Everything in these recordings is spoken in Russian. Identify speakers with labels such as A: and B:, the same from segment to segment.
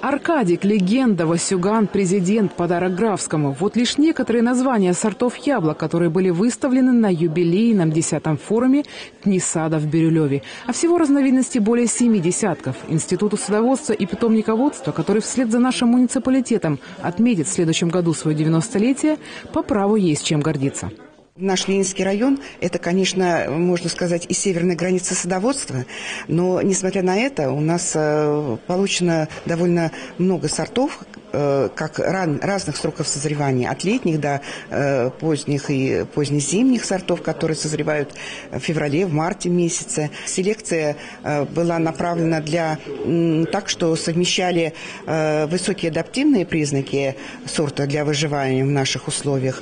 A: Аркадик, легенда, Васюган, президент, подарок Графскому. Вот лишь некоторые названия сортов яблок, которые были выставлены на юбилейном 10-м форуме «Дни сада» в Бирюлеве. А всего разновидностей более 7 десятков. Институту садоводства и питомниководства, который вслед за нашим муниципалитетом отметит в следующем году свое 90-летие, по праву есть чем гордиться.
B: Наш Ленинский район – это, конечно, можно сказать, и северная граница садоводства, но, несмотря на это, у нас получено довольно много сортов, как разных сроков созревания, от летних до поздних и позднезимних сортов, которые созревают в феврале, в марте месяце. Селекция была направлена так, что совмещали высокие адаптивные признаки сорта для выживания в наших условиях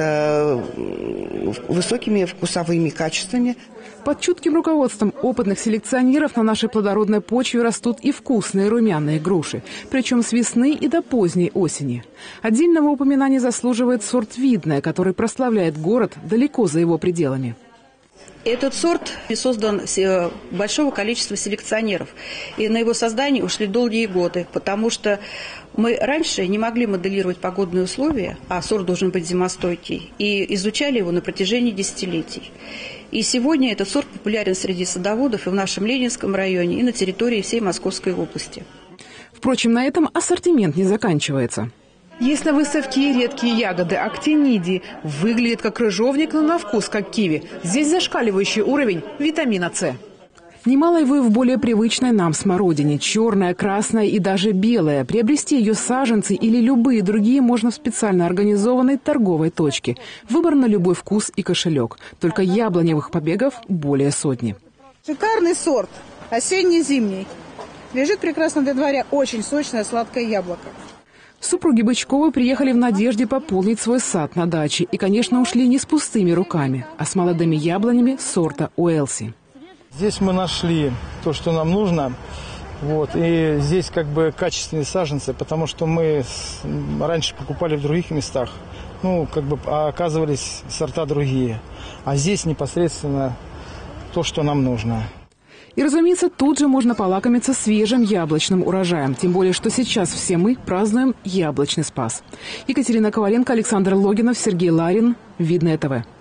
B: с высокими вкусовыми качествами.
A: Под чутким руководством опытных селекционеров на нашей плодородной почве растут и вкусные румяные груши, причем с весны и до поздней осени. Отдельного упоминания заслуживает сорт «Видное», который прославляет город далеко за его пределами.
C: Этот сорт создан большого количества селекционеров, и на его создание ушли долгие годы, потому что мы раньше не могли моделировать погодные условия, а сорт должен быть зимостойкий, и изучали его на протяжении десятилетий. И сегодня этот сорт популярен среди садоводов и в нашем Ленинском районе, и на территории всей Московской области.
A: Впрочем, на этом ассортимент не заканчивается. Есть на выставке редкие ягоды актинидии. Выглядит как крыжовник, но на вкус как киви. Здесь зашкаливающий уровень витамина С. Немало его и в более привычной нам смородине. Черная, красная и даже белая. Приобрести ее саженцы или любые другие можно в специально организованной торговой точке. Выбор на любой вкус и кошелек. Только яблоневых побегов более сотни.
D: Шикарный сорт. Осенне-зимний. Лежит прекрасно для дворя. Очень сочное сладкое яблоко.
A: Супруги Бычковы приехали в надежде пополнить свой сад на даче. И, конечно, ушли не с пустыми руками, а с молодыми яблонями сорта Уэлси.
E: Здесь мы нашли то, что нам нужно. И здесь качественные саженцы, потому что мы раньше покупали в других местах. А оказывались сорта другие. А здесь непосредственно то, что нам нужно.
A: И, разумеется, тут же можно полакомиться свежим яблочным урожаем. Тем более, что сейчас все мы празднуем яблочный спас. Екатерина Коваленко, Александр Логинов, Сергей Ларин. Видное ТВ.